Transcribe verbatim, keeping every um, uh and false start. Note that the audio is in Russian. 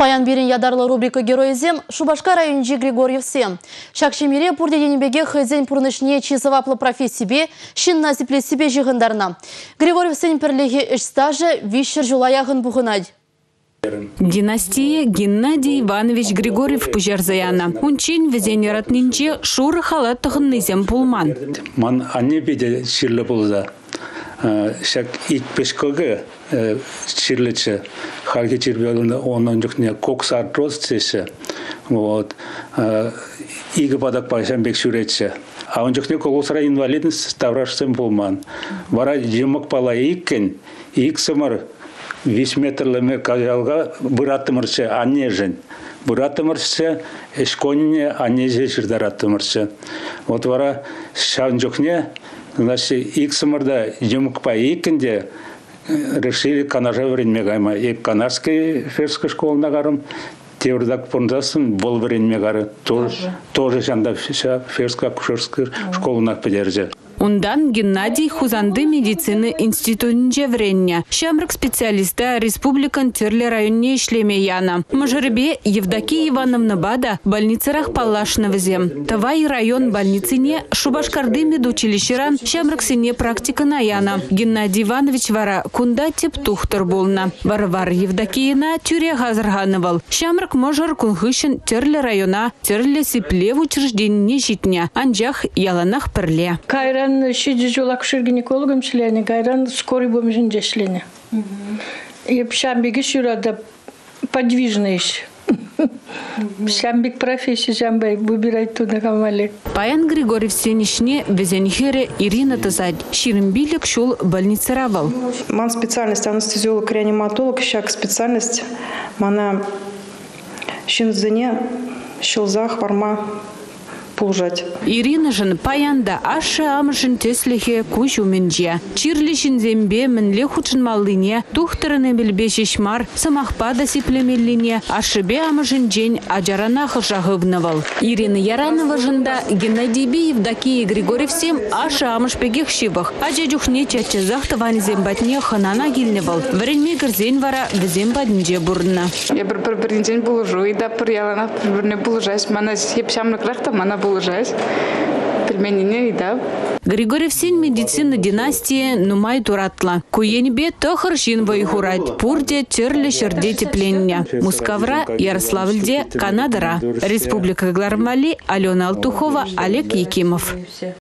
Паян берін ядарлы рубрика «Геройзем» Шубашка районжи Григорьевсе. Шакшемире пурде денебеге хызен пурнышне чизываплы профессибе, шин насипле себе жығындарна. Григорьевсен перлеге іш стажы вишер жулаяғын бұғынад. Династия Геннадий Иванович Григорьев пужарзаяна. Унчин везен яратнинче шуры халат тұғыннызем пулман. Ман анне беде ширлі болза. Шак итпешкөге ширлічі. Халге чербелінді онын жүхне коксар роз цеші. Вот. Игі падак пайшан бек шүретші. А он жүхне колосыра инвалидность ставрашсым болман. Вара жемок пала иккен, ик сымыр. Виш метрліме кажалға бұратымыршы аннежін. Бұратымыршы эшконине аннеже жырдаратымыршы. Вот вара шан жүхне, значит, ик сымырда жемокпа иккенде решили канажа вренме гайма. И канарской ферской школына гарым, теордак пондасын бол вренме гары. Тоже, тоже жанда ферская кушерская школына подержи. Ундан Геннадий хузанды медицины институтынче вренне. Шамрак специалиста республикан терле районне ишлеме яна. Мажарбе Евдокия Ивановна бада больницарах палашного зем. Тавай район больницыне Шубашкарды медучилищеран Шамрак сине практика на яна. Геннадий Иванович вара кунда теп тухтар болна. Варвар Евдокияна тюре газаргановал. Шамрак мажар кунхышын терле района терле сипле в учреждении житня. Анжах яланах перле. Шидижулак гинекологом члене, гайран скорый бомжин члене. И шамбиги шурада подвижный. Шамбик профессия шамбай выбирать туда камали. Паян Григорьев сенишне везенхере Ирина Тазадь. Ширимбилик шул больницаравал. Ман специальность анестезиолог-реаниматолог, щак специальность мана шинзене щелзах варма. Пулжать. Ирина жын паянда ашы амышын теслихе куш уменже. Чирлишін зембе мінле худшын малыне, тухтырыны білбе шешмар, самахпада сиплемеліне, ашыбе амышын жен ажаранах жағығнывал. Ирина Яранова жында Геннадийбе Евдокия Григорьевсем ашы амышпегех шибах. Ажа жүхне чачы захтыван зембатне ханана гилневал. Варенме гірзен вара візем бадынже бұрына. Я бір-бір ден бұлыжу, и да бір яланақ бір-біріне бұлыжайс. Мана епшамлық рақта, мана Получать. Пельмени не да. Григорьевсен медицина династии нумай туратла. Куенбе тохаршин вайхурать. Пурде терле шерде теплення. Мускавра Ярославльде Канадара. Республика Глармали Алена Алтухова, Олег Якимов.